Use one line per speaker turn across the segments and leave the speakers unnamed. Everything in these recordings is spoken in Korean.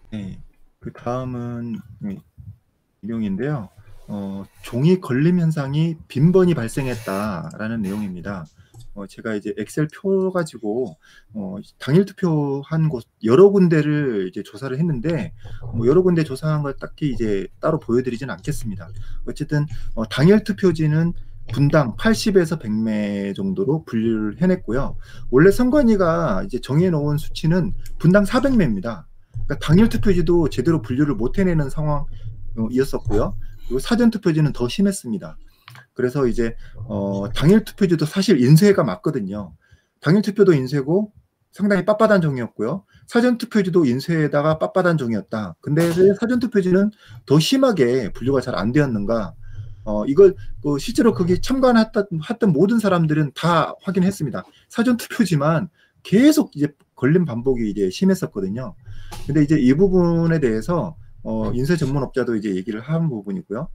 네. 그 다음은 내용인데요. 종이 걸림 현상이 빈번히 발생했다라는 내용입니다. 제가 이제 엑셀 표 가지고 당일 투표한 곳 여러 군데를 이제 조사를 했는데 여러 군데 조사한 걸 딱히 이제 따로 보여드리진 않겠습니다. 어쨌든 당일 투표지는 분당 80에서 100매 정도로 분류를 해냈고요. 원래 선관위가 이제 정해놓은 수치는 분당 400매입니다. 그러니까 당일 투표지도 제대로 분류를 못 해내는 상황이었었고요. 그리고 사전 투표지는 더 심했습니다. 그래서 이제 당일 투표지도 사실 인쇄가 맞거든요. 당일 투표도 인쇄고 상당히 빳빳한 종이었고요. 사전 투표지도 인쇄에다가 빳빳한 종이었다. 근데 왜 사전 투표지는 더 심하게 분류가 잘 안 되었는가? 이걸 실제로 거기 참관했던 모든 사람들은 다 확인했습니다. 사전 투표지만 계속 이제 걸림 반복이 이제 심했었거든요. 근데 이제 이 부분에 대해서 인쇄 전문업자도 이제 얘기를 한 부분이고요.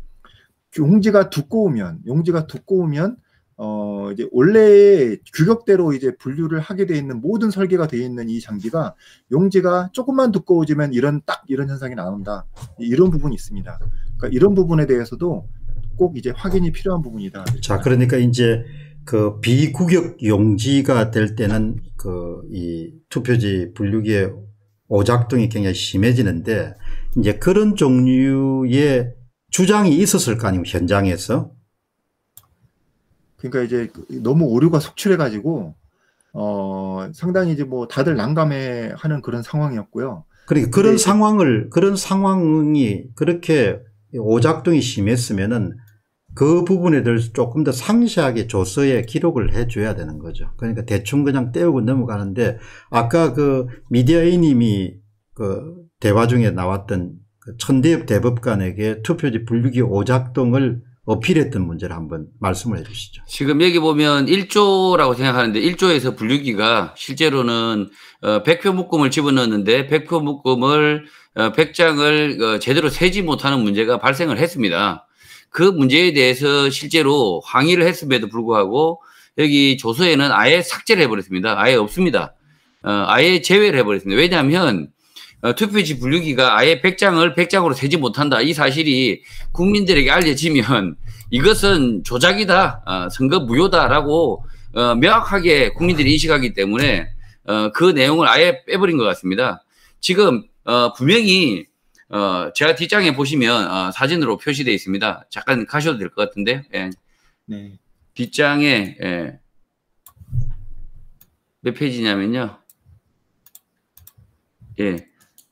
용지가 두꺼우면 이제 원래 규격대로 이제 분류를 하게 돼 있는 모든 설계가 돼 있는 이 장비가 용지가 조금만 두꺼워지면 이런 현상이 나온다. 이런 부분이 있습니다. 그러니까 이런 부분에 대해서도 꼭 이제 확인이 필요한 부분이다.
자, 그러니까 이제 그 비구격 용지가 될 때는 이 투표지 분류기의 오작동이 굉장히 심해지는데, 이제 그런 종류의 주장이 있었을 거 아니에요, 현장에서.
그러니까 이제 너무 오류가 속출해가지고 상당히 이제 뭐 다들 난감해하는 그런 상황이었고요.
그러니까 그런 상황이 그렇게 오작동이 심했으면은 그 부분에 대해서 조금 더 상세하게 조서에 기록을 해줘야 되는 거죠. 그러니까 대충 그냥 떼우고 넘어가는데, 아까 그 미디어A님이 그 대화 중에 나왔던 그 천대엽 대법관에게 투표지 분류기 오작동을 어필했던 문제를 한번 말씀을 해 주시죠.
지금 여기 보면 1조라고 생각하는데 1조에서 분류기가 실제로는 100표 묶음을 집어넣었는데 100표 묶음을 100장을 제대로 세지 못하는 문제가 발생을 했습니다. 그 문제에 대해서 실제로 항의를 했음에도 불구하고 여기 조서에는 아예 삭제를 해버렸습니다. 아예 없습니다. 아예 제외를 해버렸습니다. 왜냐하면 투표지 분류기가 아예 100장을 100장으로 세지 못한다. 이 사실이 국민들에게 알려지면 이것은 조작이다. 선거 무효다라고 명확하게 국민들이 인식하기 때문에 그 내용을 아예 빼버린 것 같습니다. 지금 분명히 제가 뒷장에 보시면 사진으로 표시되어 있습니다. 잠깐 가셔도 될 것 같은데. 예.
네.
뒷장에 몇 페이지냐면요. 예.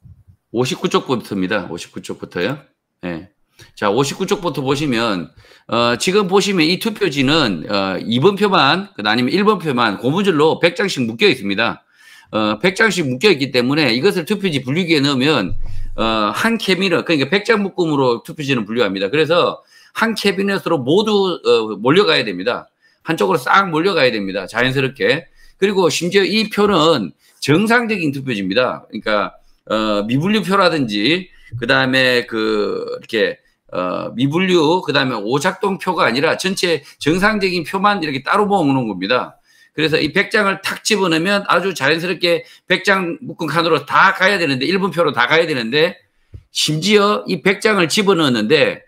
59쪽부터입니다. 59쪽부터요. 예. 자, 59쪽부터 보시면, 지금 보시면 이 투표지는, 2번 표만, 아니면 1번 표만 고무줄로 100장씩 묶여 있습니다. 100장씩 묶여 있기 때문에 이것을 투표지 분류기에 넣으면, 한 캐비닛, 그러니까 100장 묶음으로 투표지는 분류합니다. 그래서 한 캐비닛으로 모두, 몰려가야 됩니다. 한쪽으로 싹 몰려가야 됩니다. 자연스럽게. 그리고 심지어 이 표는 정상적인 투표지입니다. 그러니까, 미분류표라든지, 그 다음에 이렇게, 미분류, 그 다음에 오작동표가 아니라 전체 정상적인 표만 이렇게 따로 모아놓은 겁니다. 그래서 이 100장을 탁 집어넣으면 아주 자연스럽게 100장 묶은 칸으로 다 가야 되는데, 1번 표로 다 가야 되는데, 심지어 이 100장을 집어넣었는데,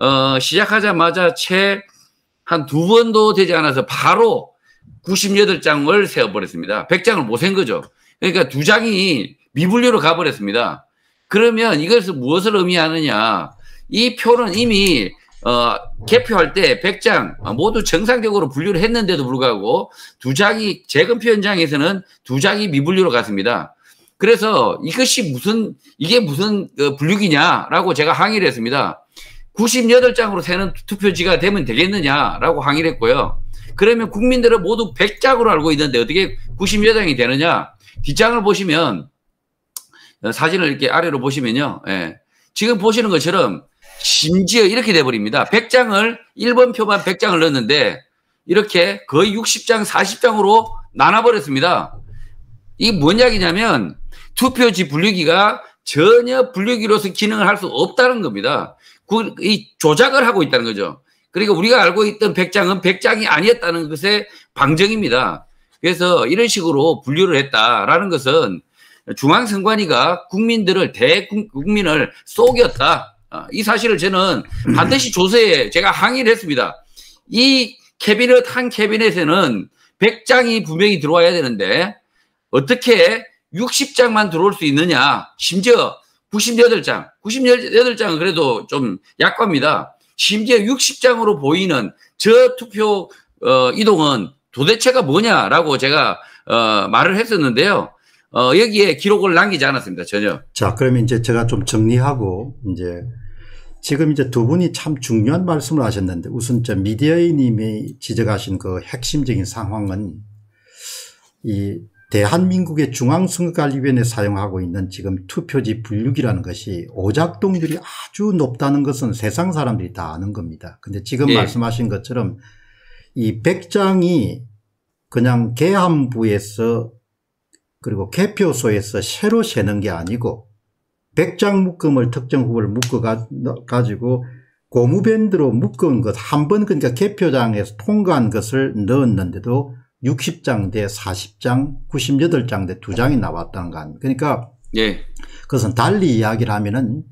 시작하자마자 채 한 2번도 되지 않아서 바로 98장을 세워버렸습니다. 100장을 못 센 거죠. 그러니까 2장이 미분류로 가버렸습니다. 그러면 이것을 무엇을 의미하느냐. 이 표는 이미 개표할 때 100장 모두 정상적으로 분류를 했는데도 불구하고 2장이 재검표 현장에서는 2장이 미분류로 갔습니다. 그래서 이게 무슨 분류기냐라고 제가 항의를 했습니다. 98장으로 세는 투표지가 되면 되겠느냐라고 항의를 했고요. 그러면 국민들은 모두 100장으로 알고 있는데 어떻게 98장이 되느냐. 뒷장을 보시면 사진을 이렇게 아래로 보시면요. 예. 지금 보시는 것처럼 심지어 이렇게 돼버립니다. 100장을 1번 표만 100장을 넣었는데 이렇게 거의 60장 40장으로 나눠버렸습니다. 이게 뭔 이야기냐면 투표지 분류기가 전혀 분류기로서 기능을 할 수 없다는 겁니다. 이 조작을 하고 있다는 거죠. 그러니까 우리가 알고 있던 100장은 100장이 아니었다는 것의 방증입니다. 그래서 이런 식으로 분류를 했다라는 것은 중앙선관위가 대국민을 속였다. 이 사실을 저는 반드시 조서에 제가 항의를 했습니다. 이 한 캐비넷에는 100장이 분명히 들어와야 되는데 어떻게 60장만 들어올 수 있느냐. 심지어 98장은 그래도 좀 약합니다. 심지어 60장으로 보이는 저 투표 이동은 도대체가 뭐냐라고 제가 말을 했었는데요. 여기에 기록을 남기지 않았습니다. 전혀.
자, 그러면 이제 제가 좀 정리하고 이제 지금 이제 두 분이 참 중요한 말씀을 하셨는데 우선 미디어님이 지적하신 그 핵심적인 상황은 이 대한민국의 중앙선거관리위원회 사용하고 있는 지금 투표지 분류기라는 것이 오작동률이 아주 높다는 것은 세상 사람들이 다 아는 겁니다. 근데 지금
예.
말씀하신 것처럼 이 100장이 그냥 계함부에서 그리고 개표소에서 새로 세는 게 아니고 100장 묶음을 특정 후보를 묶어가지고 고무밴드로 묶은 것 한 번 그러니까 개표장에서 통과한 것을 넣었는데도 60장 대 40장, 98장 대 2장이 나왔다는 거 아닙니까? 그러니까
예.
그것은 달리 이야기를 하면은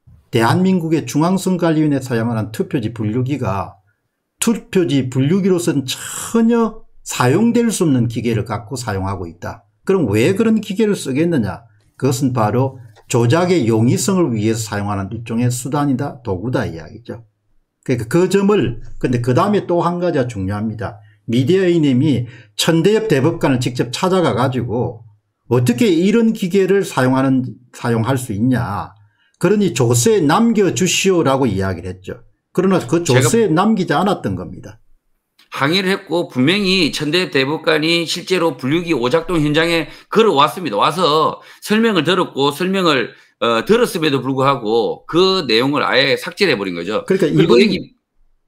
대한민국의 중앙선거관리위원회 사용하는 투표지 분류기가 투표지 분류기로서는 전혀 사용될 수 없는 기계를 갖고 사용하고 있다. 그럼 왜 그런 기계를 쓰겠느냐? 그것은 바로 조작의 용이성을 위해서 사용하는 일종의 수단이다, 도구다 이야기죠. 그러니까 그 점을 근데 그 다음에 또 한 가지가 중요합니다. 미디어인님이 천대엽 대법관을 직접 찾아가 가지고 어떻게 이런 기계를 사용할 수 있냐. 그러니 조서에 남겨주시오라고 이야기를 했죠. 그러나 그 조서에 남기지 않았던 겁니다.
항의를 했고 분명히 천대엽 대법관이 실제로 분류기 오작동 현장에 걸어왔습니다. 와서 설명을 들었고 설명을 들었음에도 불구하고 그 내용을 아예 삭제를 해버린 거죠.
그러니까
그리고
이번
여기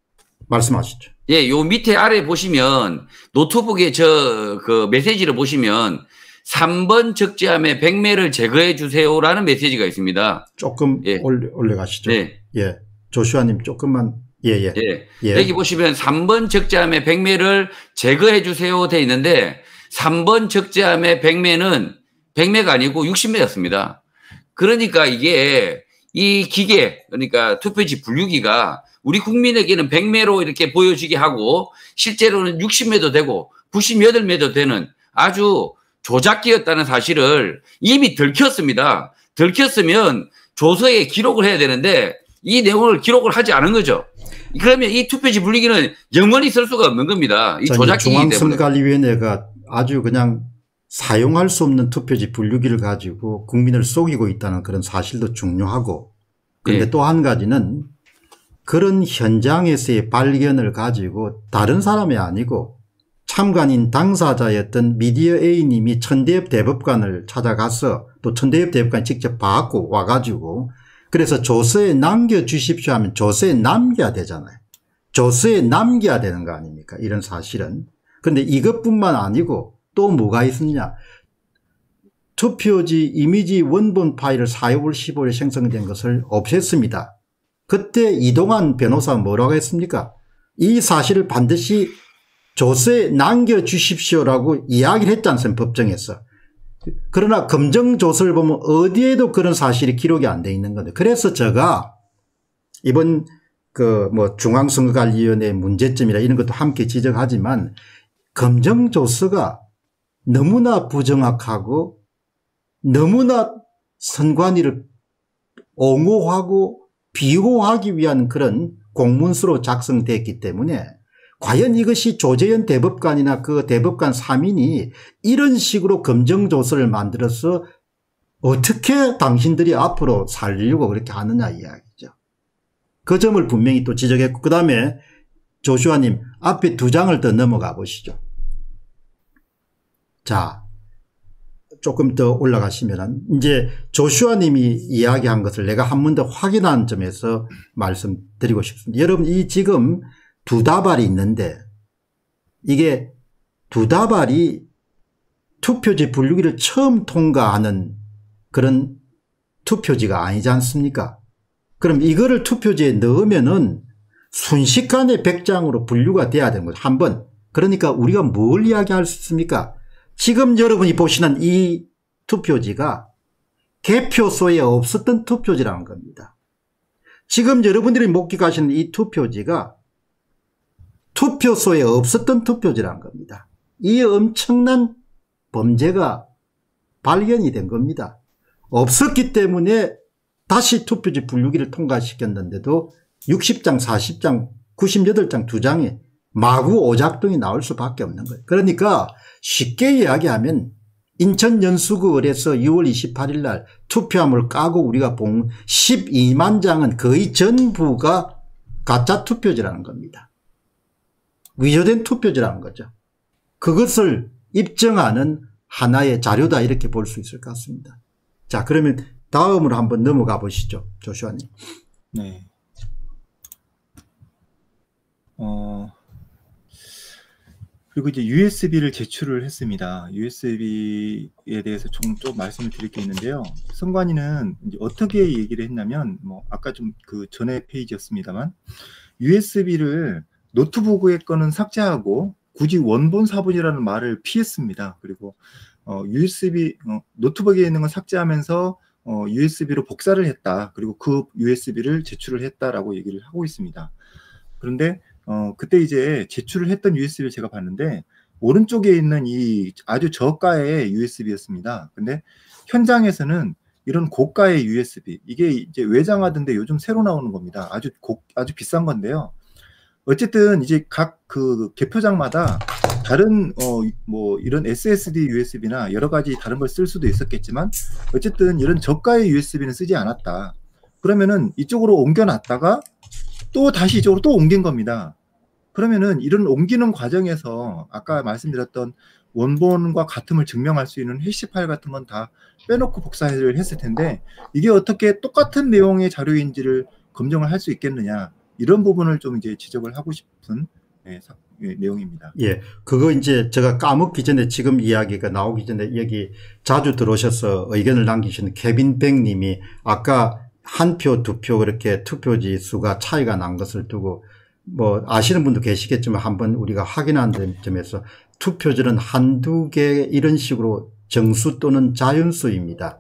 말씀하시죠.
예, 요 밑에 아래 보시면 노트북에 그 메시지를 보시면 3번 적재함의 100매를 제거해 주세요라는 메시지가 있습니다.
조금
예.
올려가시죠.
예.
예. 조슈아님 조금만. 예.
여기 보시면 3번 적재함의 100매를 제거해 주세요 돼 있는데 3번 적재함의 100매가 아니고 60매였습니다. 그러니까 이게 이 기계 그러니까 투표지 분류기가 우리 국민에게는 100매로 이렇게 보여지게 하고 실제로는 60매도 되고 98매도 되는 아주 조작기였다는 사실을 이미 들켰습니다. 들켰으면 조서에 기록을 해야 되는데 이 내용을 기록을 하지 않은 거죠. 그러면 이 투표지 분류기는 영원히 쓸 수가 없는 겁니다. 이 조작기이기 때문에.
중앙선거관리위원회가 아주 그냥 사용할 수 없는 투표지 분류기를 가지고 국민을 속이고 있다는 그런 사실도 중요하고 그런데 또 한 가지는 그런 현장에서의 발견을 가지고 다른 사람이 아니고 참관인 당사자였던 미디어 A님이 천대엽 대법관을 찾아가서 또 천대엽 대법관이 직접 받고 와가지고 그래서 조서에 남겨주십시오 하면 조서에 남겨야 되잖아요. 조서에 남겨야 되는 거 아닙니까? 이런 사실은. 그런데 이것뿐만 아니고 또 뭐가 있느냐. 투표지 이미지 원본 파일을 4월 15일에 생성된 것을 없앴습니다. 그때 이동환 변호사가 뭐라고 했습니까? 이 사실을 반드시 조서에 남겨주십시오라고 이야기를 했지 않습니까? 법정에서. 그러나 검정조서를 보면 어디에도 그런 사실이 기록이 안 돼 있는 건데 그래서 제가 이번 중앙선거관리위원회 문제점이라 이런 것도 함께 지적하지만 검정조서가 너무나 부정확하고 너무나 선관위를 옹호하고 비호하기 위한 그런 공문서로 작성됐기 때문에 과연 이것이 조재현 대법관이나 그 대법관 3인이 이런 식으로 검정조서를 만들어서 어떻게 당신들이 앞으로 살리려고 그렇게 하느냐 이야기죠. 그 점을 분명히 또 지적했고 그 다음에 조슈아님 앞에 2장을 더 넘어가 보시죠. 자, 조금 더 올라가시면 이제 조슈아님이 이야기한 것을 내가 한 번 더 확인한 점에서 말씀드리고 싶습니다. 여러분 이 지금 2다발이 있는데 이게 2다발이 투표지 분류기를 처음 통과하는 그런 투표지가 아니지 않습니까? 그럼 이거를 투표지에 넣으면은 순식간에 100장으로 분류가 돼야 되는 거죠. 한 번. 그러니까 우리가 뭘 이야기할 수 있습니까? 지금 여러분이 보시는 이 투표지가 개표소에 없었던 투표지라는 겁니다. 지금 여러분들이 목격하시는 이 투표지가 투표소에 없었던 투표지라는 겁니다. 이 엄청난 범죄가 발견이 된 겁니다. 없었기 때문에 다시 투표지 분류기를 통과시켰는데도 60장, 40장, 98장 2장에 마구 오작동이 나올 수밖에 없는 거예요. 그러니까 쉽게 이야기하면 인천 연수구을에서 6월 28일 날 투표함을 까고 우리가 본 12만 장은 거의 전부가 가짜 투표지라는 겁니다. 위조된 투표지라는 거죠. 그것을 입증하는 하나의 자료다 이렇게 볼 수 있을 것 같습니다. 자, 그러면 다음으로 한번 넘어가 보시죠. 조슈아님.
네. 그리고 이제 USB를 제출을 했습니다. USB에 대해서 좀 말씀을 드릴 게 있는데요. 선관위는 이제 어떻게 얘기를 했냐면, 뭐 아까 좀 그 전에 페이지였습니다만, USB를 노트북의 거는 삭제하고 굳이 원본 사본이라는 말을 피했습니다. 그리고 USB 노트북에 있는 건 삭제하면서 USB로 복사를 했다. 그리고 그 USB를 제출을 했다라고 얘기를 하고 있습니다. 그런데 그때 이제 제출을 했던 USB를 제가 봤는데 오른쪽에 있는 이 아주 저가의 USB였습니다. 근데 현장에서는 이런 고가의 USB, 이게 이제 외장하던데 요즘 새로 나오는 겁니다. 아주 비싼 건데요. 어쨌든 이제 각 그 개표장마다 다른 뭐 이런 SSD USB나 여러 가지 다른 걸 쓸 수도 있었겠지만 어쨌든 이런 저가의 USB는 쓰지 않았다. 그러면은 이쪽으로 옮겨놨다가 또 다시 이쪽으로 또 옮긴 겁니다. 그러면은 이런 옮기는 과정에서 아까 말씀드렸던 원본과 같음을 증명할 수 있는 해시 파일 같은 건 다 빼놓고 복사를 했을 텐데 이게 어떻게 똑같은 내용의 자료인지를 검증을 할 수 있겠느냐, 이런 부분을 좀 이제 지적을 하고 싶은 내용입니다.
예, 그거 이제 제가 까먹기 전에 지금 이야기가 나오기 전에 여기 자주 들어오셔서 의견을 남기시는 케빈 백 님이 아까 한 표, 두 표 그렇게 투표지 수가 차이가 난 것을 두고 뭐 아시는 분도 계시겠지만 한번 우리가 확인하는 점에서 투표지는 한두 개 이런 식으로 정수 또는 자연수입니다.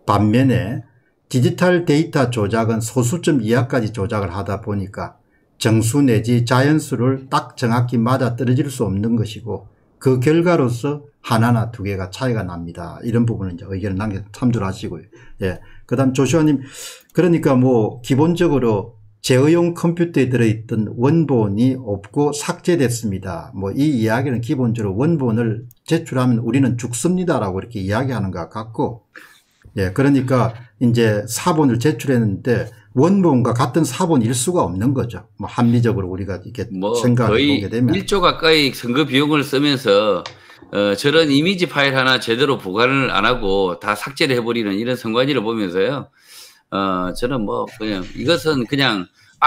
반면에 디지털 데이터 조작은 소수점 이하까지 조작을 하다 보니까 정수 내지 자연수를 딱 정확히 맞아 떨어질 수 없는 것이고 그 결과로서 하나나 두 개가 차이가 납니다. 이런 부분은 이제 의견을 남겨 참조를 하시고요. 예. 그 다음 조슈아님, 그러니까 뭐 기본적으로 제어용 컴퓨터에 들어있던 원본이 없고 삭제됐습니다. 뭐 이 이야기는 기본적으로 원본을 제출하면 우리는 죽습니다라고 이렇게 이야기하는 것 같고, 예. 그러니까 이제 사본을 제출했는데 원본과 같은 사본일 수가 없는 거죠. 뭐 합리적으로 우리가 이렇게
뭐
생각을 보게 되면.
거의 1조 가까이 선거 비용을 쓰면서 저런 이미지 파일 하나 제대로 보관을 안 하고 다 삭제를 해버리는 이런 선관위를 보면서요. 저는 뭐 그냥 이것은 그냥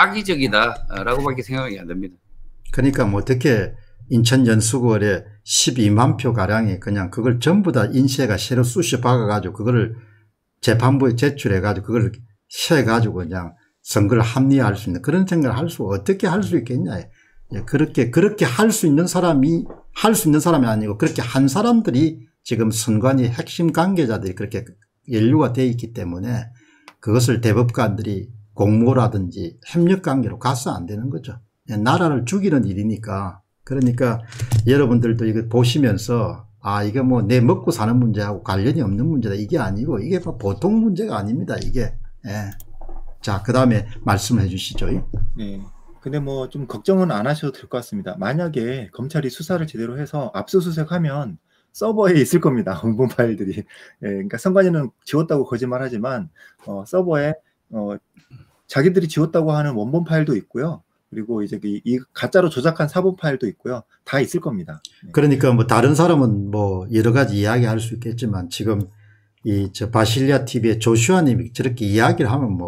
악의적이다라고밖에 생각이 안 됩니다.
그러니까 뭐 어떻게 인천 연수구에 12만 표 가량이 그냥 그걸 전부 다 인쇄가 새로 쑤셔 박아가지고 그거를 재판부에 제출해가지고 그걸 해가지고 그냥 선거를 합리화할 수 있는 그런 생각을 어떻게 할 수 있겠냐. 그렇게 할 수 있는 사람이 아니고 그렇게 한 사람들이 지금 선관위 핵심 관계자들이 그렇게 연루가 되어 있기 때문에 그것을 대법관들이 공모라든지 협력관계로 가서 안 되는 거죠. 나라를 죽이는 일이니까. 그러니까 여러분들도 이거 보시면서 이게 뭐 내 먹고 사는 문제하고 관련이 없는 문제다, 이게 아니고 이게 보통 문제가 아닙니다, 이게. 예. 자, 그 다음에 말씀을 해 주시죠.
네. 근데 뭐 좀 걱정은 안 하셔도 될 것 같습니다. 만약에 검찰이 수사를 제대로 해서 압수수색하면 서버에 있을 겁니다. 원본 파일들이. 예, 그러니까 선관위는 지웠다고 거짓말하지만 서버에 자기들이 지웠다고 하는 원본 파일도 있고요. 그리고 이제 이 가짜로 조작한 사본 파일도 있고요. 다 있을 겁니다. 네.
그러니까 뭐 다른 사람은 뭐 여러 가지 이야기할 수 있겠지만 지금 저 바실리아 TV의 조슈아님이 저렇게 이야기를 하면 뭐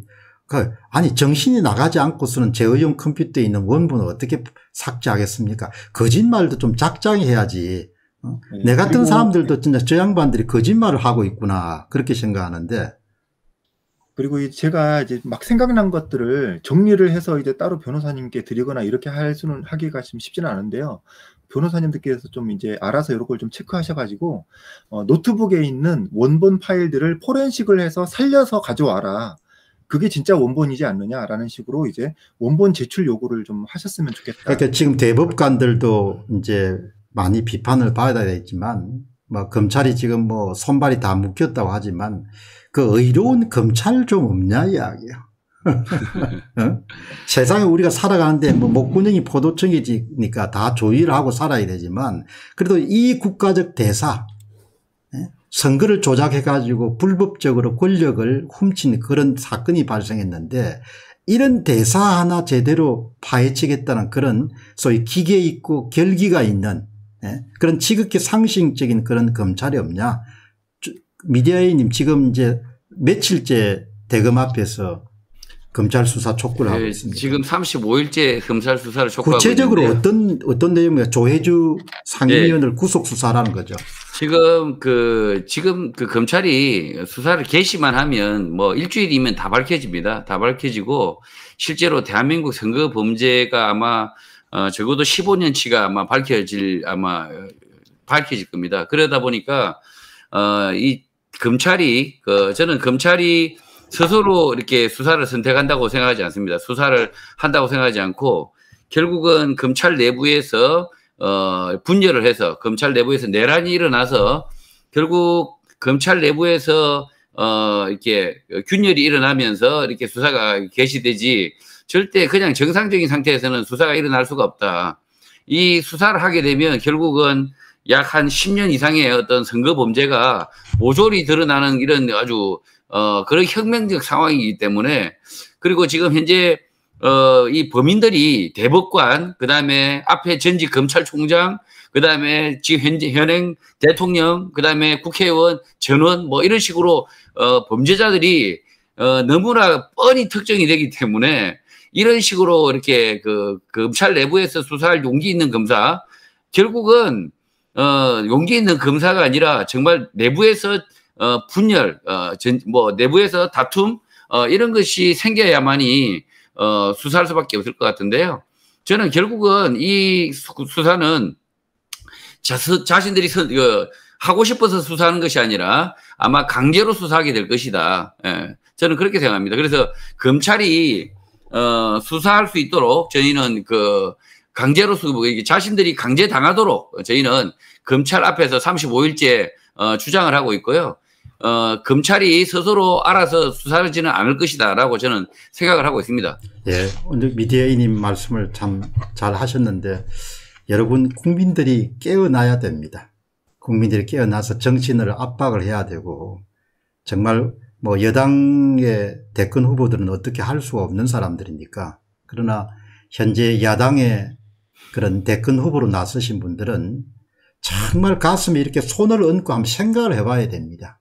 아니 정신이 나가지 않고서는 제어용 컴퓨터에 있는 원본을 어떻게 삭제하겠습니까? 거짓말도 좀 작작이 해야지.
네.
내 같은 사람들도 진짜 저 양반들이 거짓말을 하고 있구나 그렇게 생각하는데.
그리고 제가 이제 막 생각난 것들을 정리를 해서 이제 따로 변호사님께 드리거나 이렇게 하기가 좀 쉽지는 않은데요. 변호사님들께서 좀 이제 알아서 이런 걸 좀 체크하셔가지고 노트북에 있는 원본 파일들을 포렌식을 해서 살려서 가져와라. 그게 진짜 원본이지 않느냐라는 식으로 이제 원본 제출 요구를 좀 하셨으면 좋겠다.
그러니까 지금 대법관들도 이제 많이 비판을 받아야 되지만 뭐 검찰이 지금 뭐 손발이 다 묶였다고 하지만 그 의로운 검찰 좀 없냐 이야기야. 어? 세상에 우리가 살아가는데 뭐 목구멍이 포도청이니까 다 조의를 하고 살아야 되지만 그래도 이 국가적 대사 선거를 조작해 가지고 불법적으로 권력을 훔친 그런 사건이 발생했는데 이런 대사 하나 제대로 파헤치겠다는 그런 소위 기계 있고 결기가 있는 그런 지극히 상식적인 그런 검찰이 없냐. 미디어님 지금 이제 며칠째 대검 앞에서 검찰 수사 촉구를 하고 있습니다.
지금 35일째 검찰 수사를 촉구하고
구체적으로
있는데요.
어떤 내용이에요? 조혜주 상임위원을 구속 수사라는 거죠.
지금 그 검찰이 수사를 개시만 하면 뭐 일주일이면 다 밝혀집니다. 다 밝혀지고 실제로 대한민국 선거 범죄가 아마 적어도 15년치가 아마 밝혀질 겁니다. 그러다 보니까 이 검찰이 저는 검찰이 스스로 이렇게 수사를 선택한다고 생각하지 않습니다. 수사를 한다고 생각하지 않고 결국은 검찰 내부에서 분열을 해서 검찰 내부에서 내란이 일어나서 결국 검찰 내부에서 이렇게 균열이 일어나면서 이렇게 수사가 개시되지 절대 그냥 정상적인 상태에서는 수사가 일어날 수가 없다. 이 수사를 하게 되면 결국은 약 한 10년 이상의 어떤 선거 범죄가 모조리 드러나는 이런 아주 그런 혁명적 상황이기 때문에 그리고 지금 현재 이 범인들이 대법관 그다음에 앞에 전직 검찰총장 그다음에 지금 현행 대통령 그다음에 국회의원 전원 뭐 이런 식으로 범죄자들이 너무나 뻔히 특정이 되기 때문에 이런 식으로 이렇게 그 검찰 내부에서 수사할 용기 있는 검사 결국은 용기 있는 검사가 아니라 정말 내부에서 분열, 내부에서 다툼, 이런 것이 생겨야만이, 수사할 수밖에 없을 것 같은데요. 저는 결국은 이 수사는 자신들이 하고 싶어서 수사하는 것이 아니라 아마 강제로 수사하게 될 것이다. 예, 저는 그렇게 생각합니다. 그래서 검찰이, 수사할 수 있도록 저희는 강제로 자신들이 강제 당하도록 저희는 검찰 앞에서 35일째 주장을 하고 있고요. 검찰이 스스로 알아서 수사하지는 않을 것이다라고 저는 생각을 하고 있습니다.
예, 오늘 미디어님 말씀을 참 잘 하셨는데 여러분 국민들이 깨어나야 됩니다. 국민들이 깨어나서 정치인을 압박을 해야 되고 정말 뭐 여당의 대권 후보들은 어떻게 할 수가 없는 사람들이니까 그러나 현재 야당의 그런 대권 후보로 나서신 분들은 정말 가슴에 이렇게 손을 얹고 한번 생각을 해봐야 됩니다.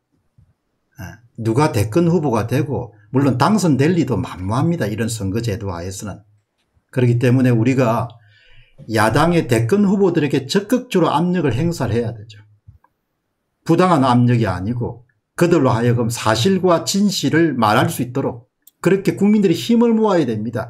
누가 대권 후보가 되고 물론 당선될 리도 만무합니다. 이런 선거제도 하에서는. 그렇기 때문에 우리가 야당의 대권 후보들에게 적극적으로 압력을 행사를 해야 되죠. 부당한 압력이 아니고 그들로 하여금 사실과 진실을 말할 수 있도록 그렇게 국민들이 힘을 모아야 됩니다.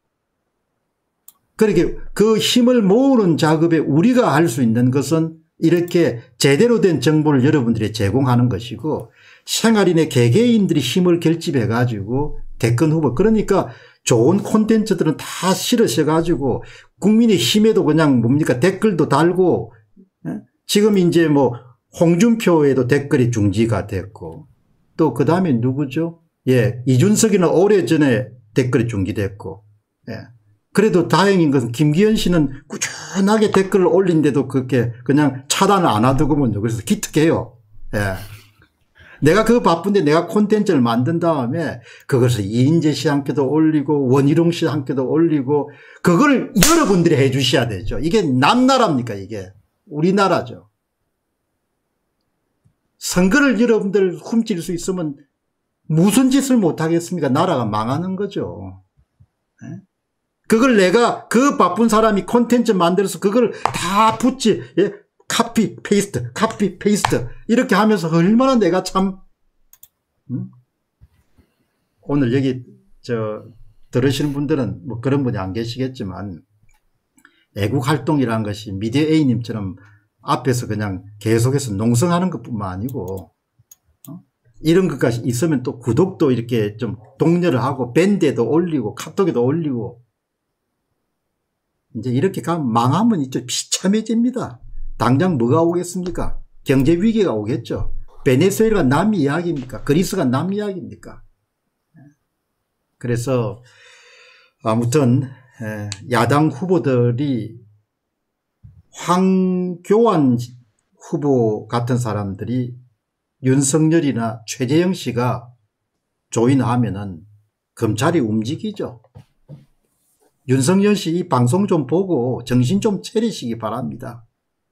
그렇게 그 힘을 모으는 작업에 우리가 할 수 있는 것은 이렇게 제대로 된 정보를 여러분들이 제공하는 것이고 생활인의 개개인들이 힘을 결집해 가지고 대권 후보 그러니까 좋은 콘텐츠들은 다 실으셔 가지고 국민의 힘에도 그냥 뭡니까 댓글도 달고 지금 이제 뭐 홍준표에도 댓글이 중지가 됐고 또 그 다음에 누구죠? 예, 이준석이는 오래전에 댓글이 중지됐고 예. 그래도 다행인 것은 김기현 씨는 꾸준하게 댓글을 올린데도 그렇게 그냥 차단을 안 하더군요. 그래서 기특해요. 예. 내가 그거 바쁜데 내가 콘텐츠를 만든 다음에 그것을 이인재 씨 함께도 올리고 원희룡 씨 함께도 올리고 그걸 여러분들이 해 주셔야 되죠. 이게 남나라입니까 이게. 우리나라죠. 선거를 여러분들 훔칠 수 있으면 무슨 짓을 못하겠습니까? 나라가 망하는 거죠. 예? 그걸 내가 그 바쁜 사람이 콘텐츠 만들어서 그걸 다 붙지. 예? 카피 페이스트 이렇게 하면서 얼마나 내가 참 오늘 여기 들으시는 분들은 뭐 그런 분이 안 계시겠지만 애국 활동이라는 것이 미디어 A님처럼 앞에서 그냥 계속해서 농성하는 것뿐만 아니고 이런 것까지 있으면 또 구독도 이렇게 좀 독려를 하고 밴드에도 올리고 카톡에도 올리고 이제 이렇게 가면 망하면 이제 비참해집니다. 당장 뭐가 오겠습니까? 경제 위기가 오겠죠. 베네수엘가 남 이야기입니까? 그리스가 남 이야기입니까? 그래서 아무튼 야당 후보들이 황교안 후보 같은 사람들이 윤석열이나 최재형 씨가 조인하면은 검찰이 움직이죠. 윤석열 씨 이 방송 좀 보고 정신 좀 차리시기 바랍니다.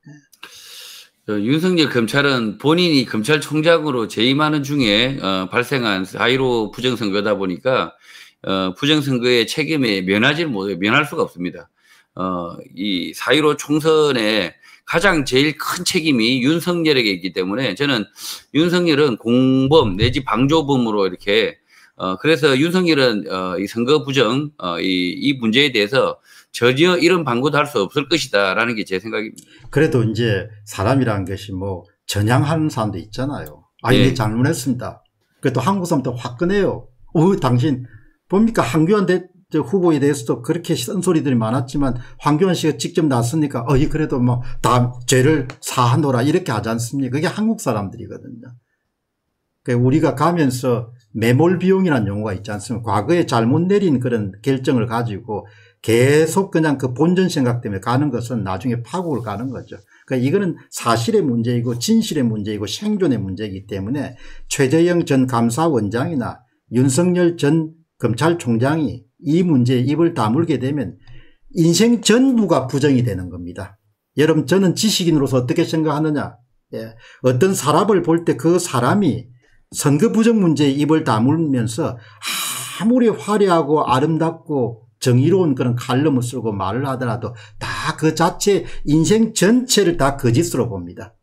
윤석열 검찰은 본인이 검찰총장으로 재임하는 중에 발생한 4.15 부정선거다 보니까 부정선거의 책임에 면할 수가 없습니다. 이 4.15 총선에 가장 제일 큰 책임이 윤석열에게 있기 때문에 저는 윤석열은 공범 내지 방조범으로 이렇게 그래서 윤석열은 이 선거 부정 이 문제에 대해서 전혀 이런 방구도 할 수 없을 것이다라는 게 제 생각입니다.
그래도 이제 사람이라는 것이 뭐 전향하는 사람도 있잖아요. 아, 이게 잘못했습니다. 그래도 한국 사람도 화끈해요. 당신 뭡니까? 황교안 후보에 대해서도 그렇게 쓴소리들이 많았지만 황교안 씨가 직접 나섰으니까 그래도 뭐 다 죄를 사하노라 이렇게 하지 않습니까? 그게 한국 사람들이거든요. 그러니까 우리가 가면서 매몰 비용이라는 용어가 있지 않습니까? 과거에 잘못 내린 그런 결정을 가지고 계속 그냥 그 본전 생각 때문에 가는 것은 나중에 파국을 가는 거죠. 그러니까 이거는 사실의 문제이고 진실의 문제이고 생존의 문제이기 때문에 최재형 전 감사원장이나 윤석열 전 검찰총장이 이 문제에 입을 다물게 되면 인생 전부가 부정이 되는 겁니다. 여러분, 저는 지식인으로서 어떻게 생각하느냐. 어떤 사람을 볼 때 그 사람이 선거 부정 문제에 입을 다물면서 아무리 화려하고 아름답고 정의로운 그런 칼럼을 쓰고 말을 하더라도 다 그 자체 인생 전체를 다 거짓으로 봅니다.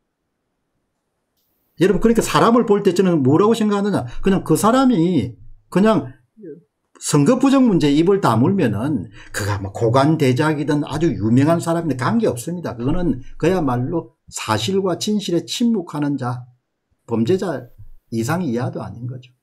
여러분, 그러니까 사람을 볼 때 저는 뭐라고 생각하느냐. 그냥 그 사람이 그냥 선거 부정 문제에 입을 다물면은 그가 뭐 고관대작이든 아주 유명한 사람인데 관계없습니다. 그거는 그야말로 사실과 진실에 침묵하는 자, 범죄자 이상 이하도 아닌 거죠.